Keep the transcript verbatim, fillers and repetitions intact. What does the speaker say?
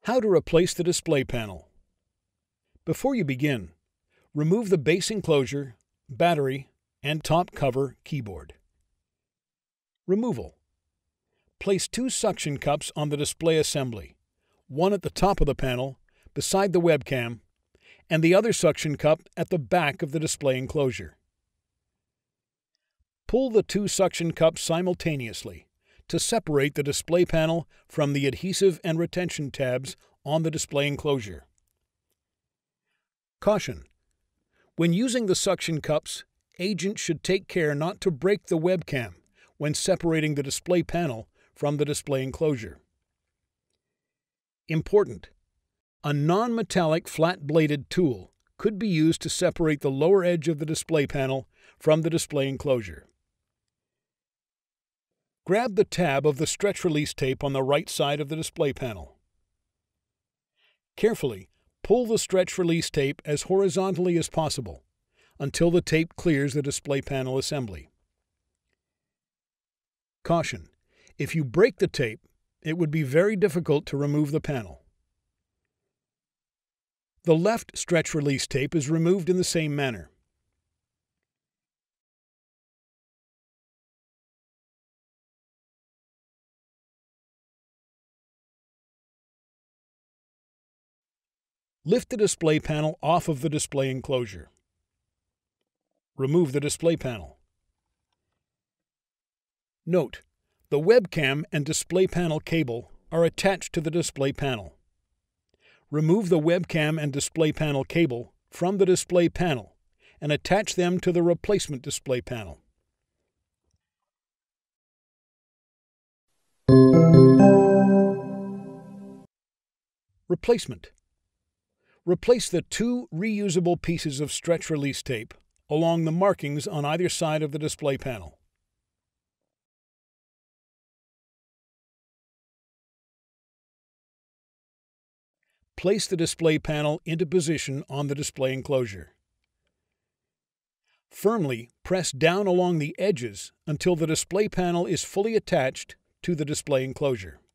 How to replace the display panel. Before you begin, remove the base enclosure, battery, and top cover keyboard. Removal. Place two suction cups on the display assembly, one at the top of the panel, beside the webcam, and the other suction cup at the back of the display enclosure. Pull the two suction cups simultaneously to separate the display panel from the adhesive and retention tabs on the display enclosure. Caution: when using the suction cups, agents should take care not to break the webcam when separating the display panel from the display enclosure. Important: a non-metallic flat-bladed tool could be used to separate the lower edge of the display panel from the display enclosure. Grab the tab of the stretch release tape on the right side of the display panel. Carefully pull the stretch release tape as horizontally as possible until the tape clears the display panel assembly. Caution: if you break the tape, it would be very difficult to remove the panel. The left stretch release tape is removed in the same manner. Lift the display panel off of the display enclosure. Remove the display panel. Note: the webcam and display panel cable are attached to the display panel. Remove the webcam and display panel cable from the display panel and attach them to the replacement display panel. Replacement. Replace the two reusable pieces of stretch release tape along the markings on either side of the display panel. Place the display panel into position on the display enclosure. Firmly press down along the edges until the display panel is fully attached to the display enclosure.